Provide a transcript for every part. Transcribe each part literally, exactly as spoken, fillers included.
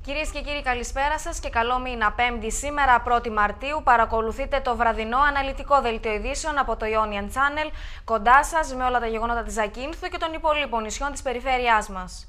Κυρίες και κύριοι, καλησπέρα σας και καλό μήνα. Πέμπτη σήμερα, πρώτη Μαρτίου, παρακολουθείτε το βραδινό αναλυτικό δελτίο ειδήσεων από το Ionian Channel, κοντά σας με όλα τα γεγονότα της Ζακίνθου και των υπολείπων νησιών της περιφέρειάς μας.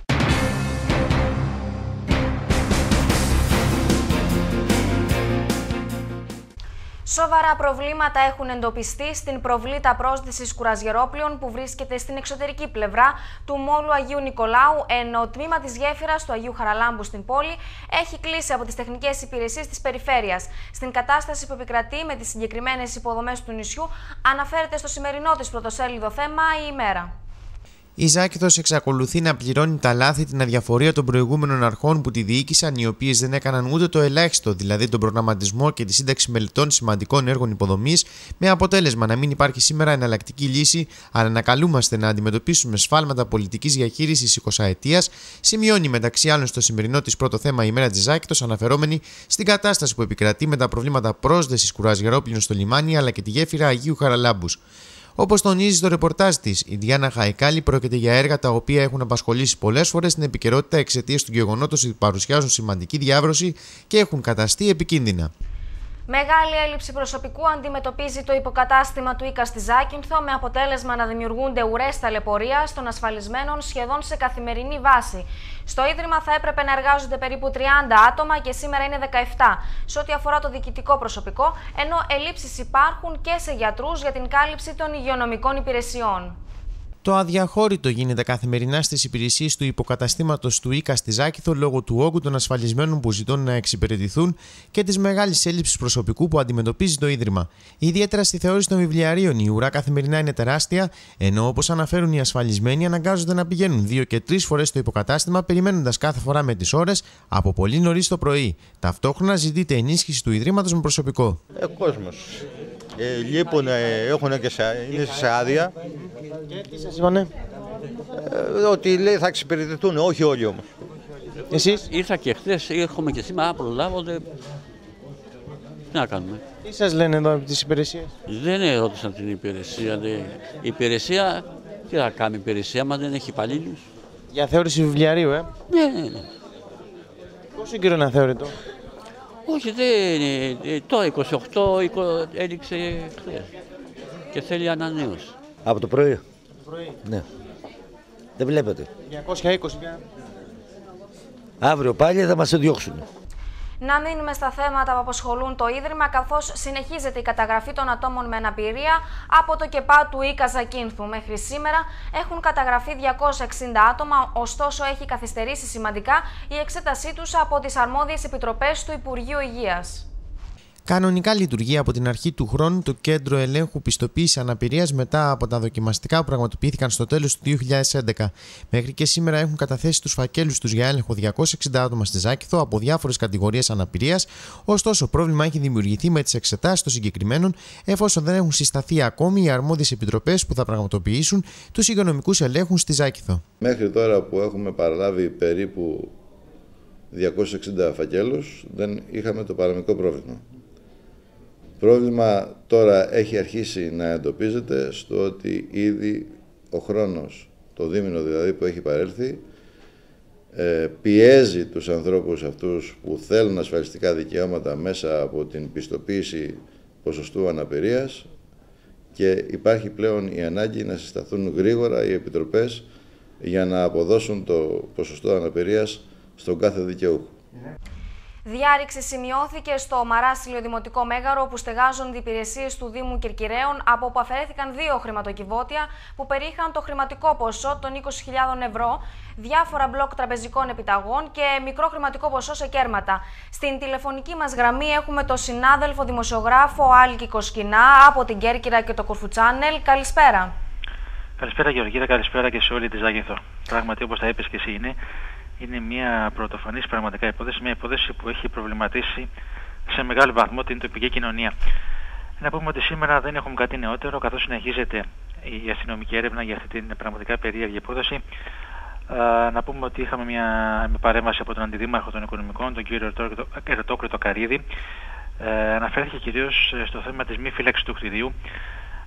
Σοβαρά προβλήματα έχουν εντοπιστεί στην προβλήτα πρόσδεσης κουραζιερόπλοιων που βρίσκεται στην εξωτερική πλευρά του μόλου Αγίου Νικολάου, ενώ το τμήμα της γέφυρας του Αγίου Χαραλάμπου στην πόλη έχει κλείσει από τις τεχνικές υπηρεσίες της περιφέρειας. Στην κατάσταση που επικρατεί με τις συγκεκριμένες υποδομές του νησιού, αναφέρεται στο σημερινό της πρωτοσέλιδο θέμα η ημέρα. Η Ζάκυνθος εξακολουθεί να πληρώνει τα λάθη, την αδιαφορία των προηγούμενων αρχών που τη διοίκησαν, οι οποίες δεν έκαναν ούτε το ελάχιστο, δηλαδή τον προγραμματισμό και τη σύνταξη μελετών σημαντικών έργων υποδομής, με αποτέλεσμα να μην υπάρχει σήμερα εναλλακτική λύση, αλλά να καλούμαστε να αντιμετωπίσουμε σφάλματα πολιτικής διαχείρισης εικοσαετίας, σημειώνει μεταξύ άλλων στο σημερινό της πρώτο θέμα η ημέρα της Ζάκυνθος, αναφερόμενη στην κατάσταση που επικρατεί με τα προβλήματα πρόσδεσης κουραζιερόπλοιων στο λιμάνι αλλά και τη γέφυρα Αγίου Χαραλάμπου. Όπως τονίζει στο ρεπορτάζ της, η Διάννα Χαϊκάλη, πρόκειται για έργα τα οποία έχουν απασχολήσει πολλές φορές στην επικαιρότητα εξαιτίας του γεγονότος ότι παρουσιάζουν σημαντική διάβρωση και έχουν καταστεί επικίνδυνα. Μεγάλη έλλειψη προσωπικού αντιμετωπίζει το υποκατάστημα του ΙΚΑ στη Ζάκυνθο, με αποτέλεσμα να δημιουργούνται ουρές ταλαιπωρίας των ασφαλισμένων σχεδόν σε καθημερινή βάση. Στο Ίδρυμα θα έπρεπε να εργάζονται περίπου τριάντα άτομα και σήμερα είναι δεκαεπτά, σε ό,τι αφορά το διοικητικό προσωπικό, ενώ ελλείψεις υπάρχουν και σε γιατρούς για την κάλυψη των υγειονομικών υπηρεσιών. Το αδιαχώρητο γίνεται καθημερινά στις υπηρεσίες του υποκαταστήματος του ΙΚΑ στη Ζάκυνθο λόγω του όγκου των ασφαλισμένων που ζητούν να εξυπηρετηθούν και της μεγάλης έλλειψης προσωπικού που αντιμετωπίζει το Ίδρυμα. Ιδιαίτερα στη θεώρηση των βιβλιαρίων, η ουρά καθημερινά είναι τεράστια, ενώ όπως αναφέρουν οι ασφαλισμένοι, αναγκάζονται να πηγαίνουν δύο και τρεις φορές στο υποκατάστημα, περιμένοντας κάθε φορά με τις ώρες από πολύ νωρίς το πρωί. Ταυτόχρονα ζητείται ενίσχυση του Ιδρύματος με προσωπικό. Ε, κόσμος. Ε, λείπουν, ε, έχουν και σε, είναι σε άδεια. Και τι σας είπανε? Ε, ότι λέει θα εξυπηρετηθούν, όχι όλοι όμως. Εσείς? Ήρθα και χθες, έχουμε και σήμερα, προλάβονται. Τι να κάνουμε. Τι σας λένε εδώ από τις υπηρεσίες? Δεν ερώτησαν την υπηρεσία. Δε. Η υπηρεσία, τι θα κάνει η υπηρεσία μας, δεν έχει υπαλλήλους. Για θεώρηση βιβλιαρίου, ε? Ναι, ναι, ναι. Πόσο καιρό είναι αθεώρητο? Όχι, δεν είναι. Το είκοσι οκτώ έληξε χθες και θέλει ανανέωση. Από το πρωί. Το πρωί. Ναι. Δεν βλέπετε. διακόσια είκοσι πια. Αύριο πάλι θα μας διώξουν. Να μείνουμε στα θέματα που απασχολούν το Ίδρυμα, καθώς συνεχίζεται η καταγραφή των ατόμων με αναπηρία από το ΚΕΠΑ του ΙΚΑ Ζακίνθου. Μέχρι σήμερα έχουν καταγραφεί διακόσια εξήντα άτομα, ωστόσο έχει καθυστερήσει σημαντικά η εξέτασή τους από τις αρμόδιες επιτροπές του Υπουργείου Υγείας. Κανονικά λειτουργεί από την αρχή του χρόνου το Κέντρο Ελέγχου Πιστοποίησης Αναπηρίας μετά από τα δοκιμαστικά που πραγματοποιήθηκαν στο τέλος του δύο χιλιάδες έντεκα. Μέχρι και σήμερα έχουν καταθέσει τους φακέλους τους για έλεγχο διακόσια εξήντα άτομα στη Ζάκυνθο από διάφορες κατηγορίες αναπηρίας, ωστόσο πρόβλημα έχει δημιουργηθεί με τις εξετάσεις των συγκεκριμένων, εφόσον δεν έχουν συσταθεί ακόμη οι αρμόδιες επιτροπές που θα πραγματοποιήσουν τους υγειονομικούς ελέγχους στη Ζάκυνθο. Μέχρι τώρα που έχουμε παραλάβει περίπου διακόσιους εξήντα φακέλους, δεν είχαμε το παραμικρό πρόβλημα. Πρόβλημα τώρα έχει αρχίσει να εντοπίζεται στο ότι ήδη ο χρόνος, το δίμηνο δηλαδή που έχει παρέλθει, πιέζει τους ανθρώπους αυτούς που θέλουν ασφαλιστικά δικαιώματα μέσα από την πιστοποίηση ποσοστού αναπηρίας και υπάρχει πλέον η ανάγκη να συσταθούν γρήγορα οι επιτροπές για να αποδώσουν το ποσοστό αναπηρίας στον κάθε δικαιούχο. Διάρρηξη σημειώθηκε στο Μαράσιλιο Δημοτικό Μέγαρο, όπου στεγάζονται οι υπηρεσίες του Δήμου Κερκυραίων, από όπου αφαιρέθηκαν δύο χρηματοκιβώτια που περίχαν το χρηματικό ποσό των είκοσι χιλιάδων ευρώ, διάφορα μπλοκ τραπεζικών επιταγών και μικρό χρηματικό ποσό σε κέρματα. Στην τηλεφωνική μας γραμμή έχουμε τον συνάδελφο δημοσιογράφο Άλκη Κοσκινά από την Κέρκυρα και το Κορφού Channel. Καλησπέρα. Καλησπέρα Γεωργίνα, καλησπέρα και σε όλη τη Ζάκυνθο. Πράγματι, όπως τα είπες και εσύ, είναι. Είναι μια πρωτοφανής πραγματικά υπόθεση, μια υπόθεση που έχει προβληματίσει σε μεγάλο βαθμό την τοπική κοινωνία. Να πούμε ότι σήμερα δεν έχουμε κάτι νεότερο, καθώς συνεχίζεται η αστυνομική έρευνα για αυτή την πραγματικά περίεργη υπόθεση. Να πούμε ότι είχαμε μια, μια παρέμβαση από τον Αντιδήμαρχο των Οικονομικών, τον κύριο Ερτόκριτο Καρίδη. Ε, αναφέρθηκε κυρίως στο θέμα της μη φύλαξης του κτηρίου,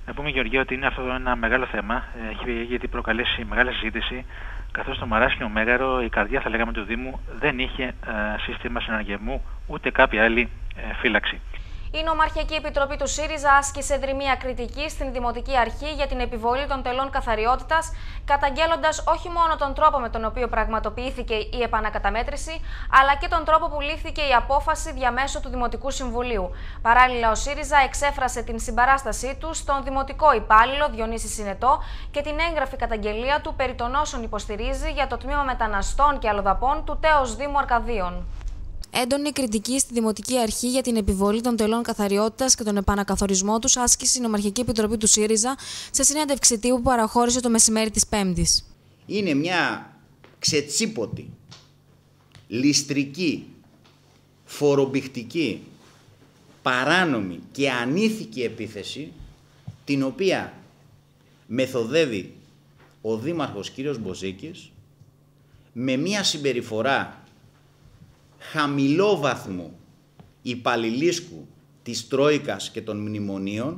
Να πούμε, Γεωργία, ότι είναι αυτό ένα μεγάλο θέμα, έχει γιατί προκαλέσει μεγάλη συζήτηση, καθώς το Μαράσινο Μέγαρο, η καρδιά θα λέγαμε του Δήμου, δεν είχε ε, σύστημα συναγερμού ούτε κάποια άλλη ε, φύλαξη. Η Νομαρχιακή Επιτροπή του ΣΥΡΙΖΑ άσκησε δρυμία κριτική στην Δημοτική Αρχή για την επιβολή των τελών καθαριότητας, καταγγέλλοντας όχι μόνο τον τρόπο με τον οποίο πραγματοποιήθηκε η επανακαταμέτρηση, αλλά και τον τρόπο που λήφθηκε η απόφαση διαμέσου του Δημοτικού Συμβουλίου. Παράλληλα, ο ΣΥΡΙΖΑ εξέφρασε την συμπαράστασή του στον δημοτικό υπάλληλο Διονύση Συνετό και την έγγραφη καταγγελία του περί των όσων υποστηρίζει για το τμήμα μεταναστών και αλλοδαπών του τέος Δήμου Αρκαδίων. Έντονη κριτική στη Δημοτική Αρχή για την επιβολή των τελών καθαριότητας και τον επανακαθορισμό τους άσκησε η Νομαρχιακή Επιτροπή του ΣΥΡΙΖΑ σε συνέντευξη τύπου που παραχώρησε το μεσημέρι της Πέμπτης. Είναι μια ξετσίποτη, ληστρική, φορομπηχτική, παράνομη και ανήθικη επίθεση, την οποία μεθοδεύει ο Δήμαρχος κ. Μποζίκης με μια συμπεριφορά χαμηλόβαθμου υπαλληλίσκου της Τρόικας και των Μνημονίων.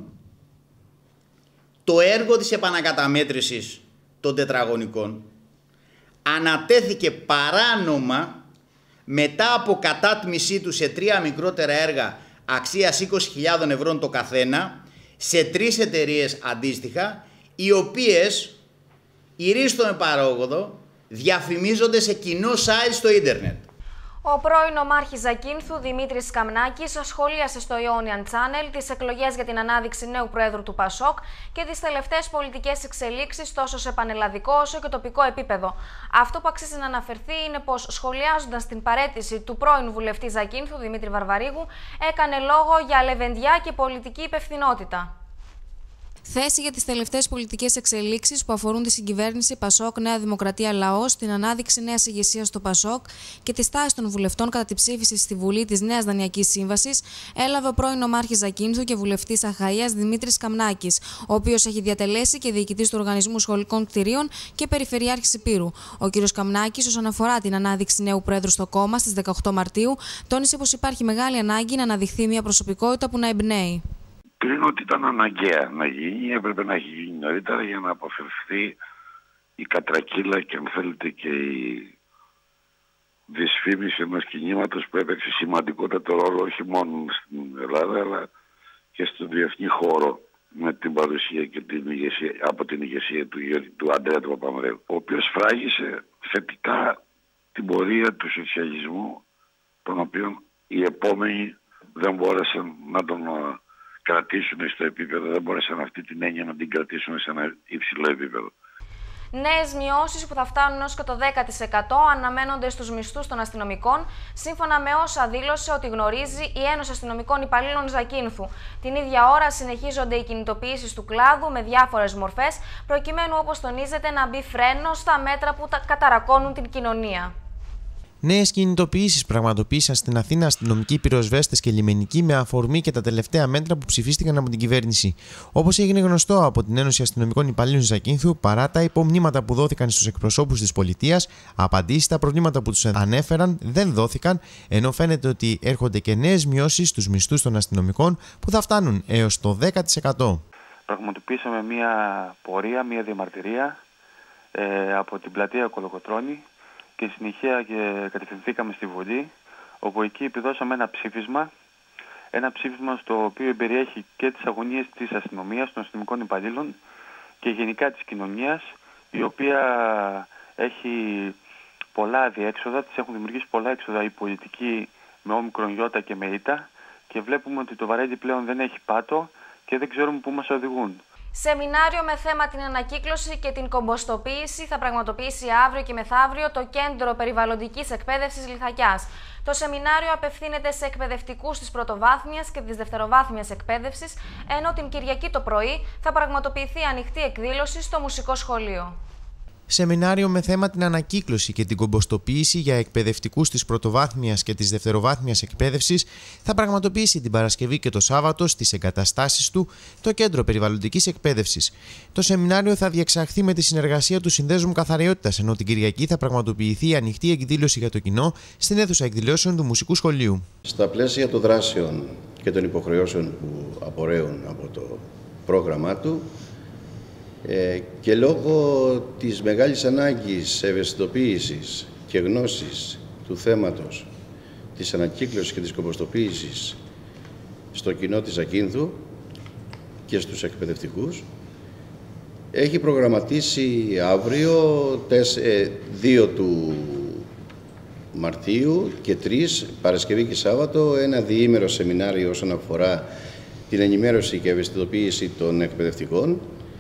Το έργο της επανακαταμέτρησης των τετραγωνικών ανατέθηκε παράνομα μετά από κατάτμισή του σε τρία μικρότερα έργα αξίας είκοσι χιλιάδες ευρώ το καθένα, σε τρεις εταιρείες αντίστοιχα, οι οποίες, ηρίστο με παρόγοδο, διαφημίζονται σε κοινό site στο ίντερνετ. Ο πρώην ομάρχης Ζακίνθου, Δημήτρης Καμνάκης, σχολίασε στο Ionian Channel τις εκλογές για την ανάδειξη νέου Προέδρου του ΠΑΣΟΚ και τις τελευταίες πολιτικές εξελίξεις τόσο σε πανελλαδικό όσο και τοπικό επίπεδο. Αυτό που αξίζει να αναφερθεί είναι πως, σχολιάζοντας την παραίτηση του πρώην βουλευτή Ζακίνθου, Δημήτρη Βαρβαρίγου, έκανε λόγο για λεβεντιά και πολιτική υπευθυνότητα. Θέση για τις τελευταίες πολιτικές εξελίξεις που αφορούν τη συγκυβέρνηση ΠΑΣΟΚ Νέα Δημοκρατία Λαός, την ανάδειξη νέας ηγεσίας στο ΠΑΣΟΚ και τη στάση των βουλευτών κατά τη ψήφιση στη Βουλή της Νέας Δανειακής Σύμβασης, έλαβε ο πρώην ομάρχης Ζακίνθου και βουλευτής Αχαΐας Δημήτρης Καμνάκης, ο οποίος έχει διατελέσει και διοικητής του Οργανισμού Σχολικών Κτηρίων και Περιφερειάρχης Ηπείρου. Ο κ. Καμνάκης, όσον αφορά την ανάδειξη νέου Προέδρου στο κόμμα στις δεκαοκτώ Μαρτίου, τόνισε πως υπάρχει μεγάλη ανάγκη να αναδειχθεί μια προσωπικότητα που να εμπνέει. Κρίνω ότι ήταν αναγκαία να γίνει, έπρεπε να έχει γίνει νωρίτερα για να αποφευθεί η κατρακύλα και αν θέλετε και η δυσφήμιση ενός κινήματος που έπαιξε σημαντικότατο ρόλο όχι μόνο στην Ελλάδα αλλά και στον διεθνή χώρο με την παρουσία και την ηγεσία, από την ηγεσία του, του Αντρέα του Παπανδρέου, ο οποίος φράγισε θετικά την πορεία του σοσιαλισμού, τον οποίο οι επόμενοι δεν μπόρεσαν να τον κρατήσουν στο επίπεδο, δεν μπόρεσαν αυτή την έννοια να την κρατήσουν σε ένα υψηλό επίπεδο. Νέες μειώσεις που θα φτάνουν ως και το δέκα τοις εκατό αναμένονται στους μισθούς των αστυνομικών, σύμφωνα με όσα δήλωσε ότι γνωρίζει η Ένωση Αστυνομικών Υπαλλήλων Ζακίνθου. Την ίδια ώρα συνεχίζονται οι κινητοποιήσεις του κλάδου με διάφορες μορφές, προκειμένου, όπως τονίζεται, να μπει φρένο στα μέτρα που τα καταρακώνουν την κοινωνία. Νέες κινητοποιήσεις πραγματοποίησαν στην Αθήνα αστυνομικοί πυροσβέστες και λιμενικοί με αφορμή και τα τελευταία μέτρα που ψηφίστηκαν από την κυβέρνηση. Όπως έγινε γνωστό από την Ένωση Αστυνομικών Υπαλλήλων Ζακίνθου, παρά τα υπομνήματα που δόθηκαν στους εκπροσώπους της πολιτείας, απαντήσεις στα προβλήματα που τους ανέφεραν δεν δόθηκαν, ενώ φαίνεται ότι έρχονται και νέες μειώσεις στους μισθούς των αστυνομικών που θα φτάνουν έως το δέκα τοις εκατό. Πραγματοποιήσαμε μια πορεία, μια διαμαρτυρία ε, από την πλατεία Κολοκοτρώνη και συνεχεία και κατευθυνθήκαμε στη Βουλή, όπου εκεί επιδώσαμε ένα ψήφισμα, ένα ψήφισμα στο οποίο περιέχει και τις αγωνίες της αστυνομίας, των αστυνομικών υπαλλήλων και γενικά της κοινωνίας, η οποία έχει πολλά διέξοδα, της έχουν δημιουργήσει πολλά έξοδα οι πολιτικοί με όμικρον γιώτα και με ήττα και βλέπουμε ότι το βαρέλι πλέον δεν έχει πάτο και δεν ξέρουμε πού μας οδηγούν. Σεμινάριο με θέμα την ανακύκλωση και την κομποστοποίηση θα πραγματοποιήσει αύριο και μεθαύριο το Κέντρο Περιβαλλοντικής Εκπαίδευσης Λιθακιάς. Το σεμινάριο απευθύνεται σε εκπαιδευτικούς της πρωτοβάθμιας και της δευτεροβάθμιας εκπαίδευσης, ενώ την Κυριακή το πρωί θα πραγματοποιηθεί ανοιχτή εκδήλωση στο Μουσικό Σχολείο. Σεμινάριο με θέμα την ανακύκλωση και την κομποστοποίηση για εκπαιδευτικούς της πρωτοβάθμιας και της δευτεροβάθμιας εκπαίδευσης θα πραγματοποιήσει την Παρασκευή και το Σάββατο στις εγκαταστάσεις του το Κέντρο Περιβαλλοντικής Εκπαίδευσης. Το σεμινάριο θα διεξαχθεί με τη συνεργασία του Συνδέσμου Καθαριότητας, ενώ την Κυριακή θα πραγματοποιηθεί η ανοιχτή εκδήλωση για το κοινό στην αίθουσα εκδηλώσεων του Μουσικού Σχολείου. Στα πλαίσια των δράσεων και των υποχρεώσεων που απορρέουν από το πρόγραμμά του ε, και λόγω της μεγάλης ανάγκης ευαισθητοποίησης και γνώσης του θέματος της ανακύκλωσης και της κομποστοποίησης στο κοινό της Ζακίνθου και στους εκπαιδευτικούς, έχει προγραμματίσει αύριο δύο του Μαρτίου και τρεις, Παρασκευή και Σάββατο, ένα διήμερο σεμινάριο όσον αφορά την ενημέρωση και ευαισθητοποίηση των εκπαιδευτικών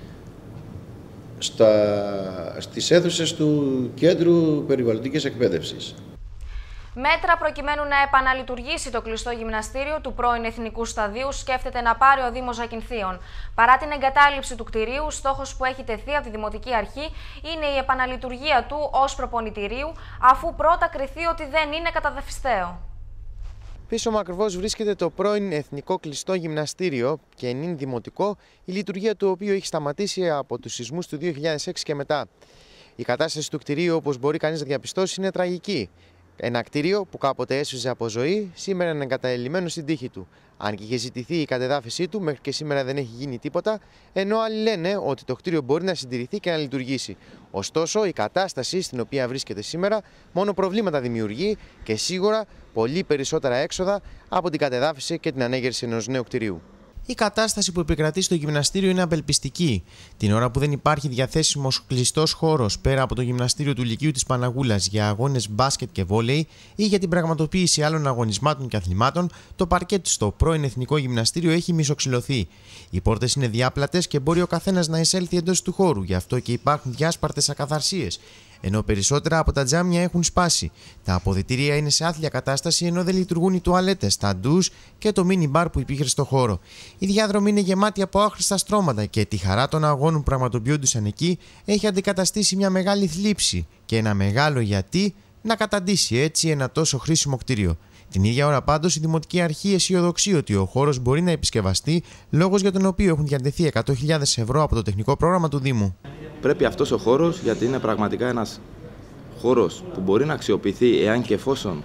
στα, στις αίθουσες του Κέντρου Περιβαλλοντικής Εκπαίδευσης. Μέτρα προκειμένου να επαναλειτουργήσει το κλειστό γυμναστήριο του πρώην Εθνικού Σταδίου σκέφτεται να πάρει ο Δήμος Ζακυνθίων. Παρά την εγκατάλειψη του κτηρίου, στόχος που έχει τεθεί από τη Δημοτική Αρχή είναι η επαναλειτουργία του ως προπονητηρίου, αφού πρώτα κριθεί ότι δεν είναι καταδαφιστέο. Πίσω μου ακριβώς βρίσκεται το πρώην Εθνικό Κλειστό Γυμναστήριο και νυν δημοτικό, η λειτουργία του οποίου έχει σταματήσει από τους σεισμούς του δύο χιλιάδες έξι και μετά. Η κατάσταση του κτηρίου, όπως μπορεί κανείς να διαπιστώσει, είναι τραγική. Ένα κτίριο που κάποτε έσβησε από ζωή, σήμερα είναι εγκαταλελειμμένο στην τύχη του. Αν και είχε ζητηθεί η κατεδάφιση του, μέχρι και σήμερα δεν έχει γίνει τίποτα, ενώ άλλοι λένε ότι το κτίριο μπορεί να συντηρηθεί και να λειτουργήσει. Ωστόσο, η κατάσταση στην οποία βρίσκεται σήμερα μόνο προβλήματα δημιουργεί και σίγουρα πολύ περισσότερα έξοδα από την κατεδάφιση και την ανέγερση ενός νέου κτιρίου. Η κατάσταση που επικρατεί στο γυμναστήριο είναι απελπιστική. Την ώρα που δεν υπάρχει διαθέσιμος κλειστός χώρος πέρα από το γυμναστήριο του Λυκείου της Παναγούλας για αγώνες μπάσκετ και βόλεϊ ή για την πραγματοποίηση άλλων αγωνισμάτων και αθλημάτων, το παρκέτ στο πρώην Εθνικό Γυμναστήριο έχει μισοξυλωθεί. Οι πόρτες είναι διάπλατες και μπορεί ο καθένας να εισέλθει εντός του χώρου, γι' αυτό και υπάρχουν διάσπαρτες ακαθαρσίες. Ενώ περισσότερα από τα τζάμια έχουν σπάσει. Τα αποδυτήρια είναι σε άθλια κατάσταση, ενώ δεν λειτουργούν οι τουαλέτες, τα ντους και το μίνι μπαρ που υπήρχε στο χώρο. Οι διάδρομοι είναι γεμάτοι από άχρηστα στρώματα και τη χαρά των αγώνων που πραγματοποιούντουσαν εκεί έχει αντικαταστήσει μια μεγάλη θλίψη και ένα μεγάλο γιατί να καταντήσει έτσι ένα τόσο χρήσιμο κτίριο. Την ίδια ώρα πάντως η Δημοτική Αρχή αισιοδοξεί ότι ο χώρος μπορεί να επισκευαστεί, λόγος για τον οποίο έχουν διατεθεί εκατό χιλιάδες ευρώ από το τεχνικό πρόγραμμα του Δήμου. Πρέπει αυτός ο χώρος, γιατί είναι πραγματικά ένας χώρος που μπορεί να αξιοποιηθεί εάν και εφόσον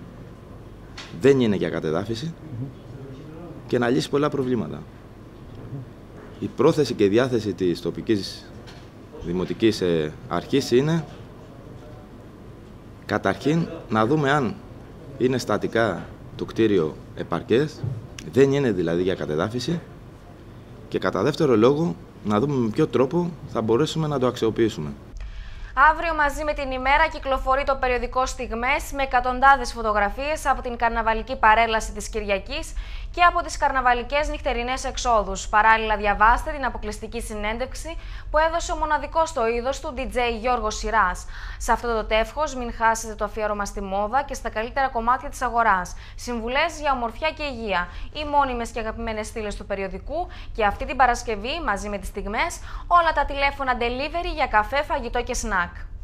δεν είναι για κατεδάφιση και να λύσει πολλά προβλήματα. Η πρόθεση και η διάθεση της τοπικής δημοτικής αρχής είναι καταρχήν να δούμε αν είναι στατικά το κτίριο επαρκές, δεν είναι δηλαδή για κατεδάφιση και κατά δεύτερο λόγο να δούμε με ποιο τρόπο θα μπορέσουμε να το αξιοποιήσουμε. Αύριο μαζί με την ημέρα κυκλοφορεί το περιοδικό Στιγμές με εκατοντάδες φωτογραφίες από την καρναβαλική παρέλαση της Κυριακής και από τις καρναβαλικές νυχτερινές εξόδους. Παράλληλα διαβάστε την αποκλειστική συνέντευξη που έδωσε ο μοναδικός στο είδος του ντι τζέι Γιώργος Σειράς. Σε αυτό το τεύχος μην χάσετε το αφιέρωμα στη μόδα και στα καλύτερα κομμάτια της αγοράς. Συμβουλές για ομορφιά και υγεία, οι μόνιμες και αγαπημένες στήλες του περιοδικού και αυτή την Παρασκευή μαζί με τις Στιγμές όλα τα τηλέφωνα delivery για καφέ, φαγητό και σνακ.